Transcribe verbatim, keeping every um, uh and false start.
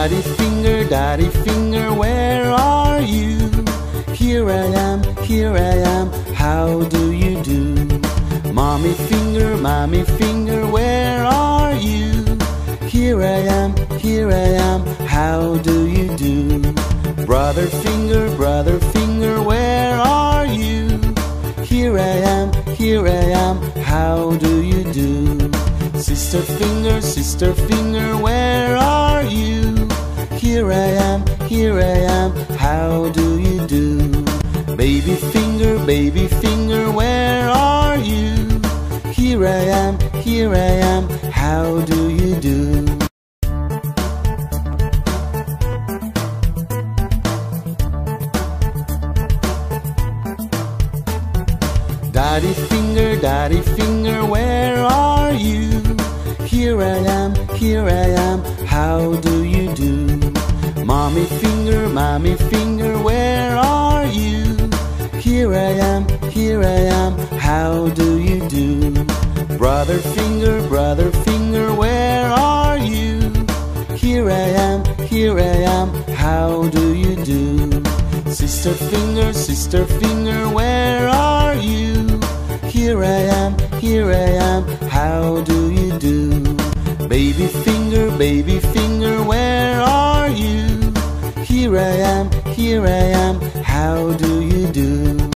Daddy finger, daddy finger, where are you? Here I am, here I am, how do you do? Mommy finger, mommy finger, where are you? Here I am, here I am, how do you do? Brother finger, brother finger, where are you? Here I am, here I am, how do you do? Sister finger, sister finger, where are you? Here I am, here I am, how do you do? Baby finger, baby finger, where are you? Here I am, here I am, how do you do? Daddy finger, daddy finger, where are you? Here I am, here I am, how do you do? Mommy finger, mommy finger, where are you? Here I am, here I am, how do you do? Brother finger, brother finger, where are you? Here I am, here I am, how do you do? Sister finger, sister finger, where are you? Here I am, here I am, how do you do? Baby finger, baby finger, where are you? Here I am, here I am, how do you do?